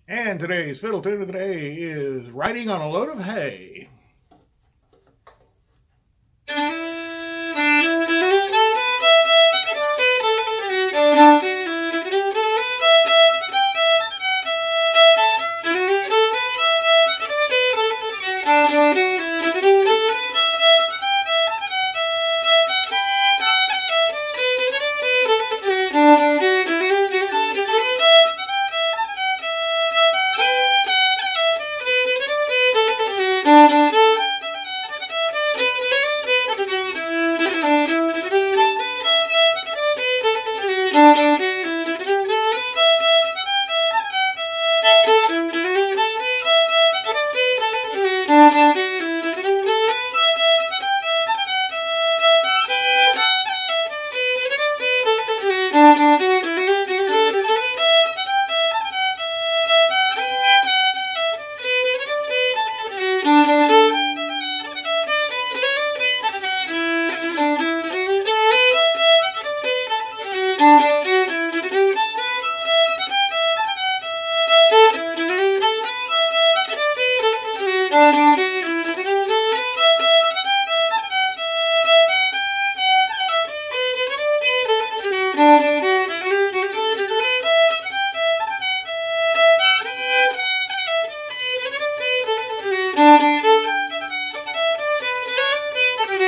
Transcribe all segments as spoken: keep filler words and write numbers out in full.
And today's fiddle tune of the day is Riding on a Load of Hay.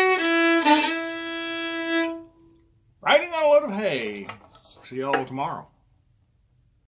Riding on a Load of Hay. See y'all tomorrow.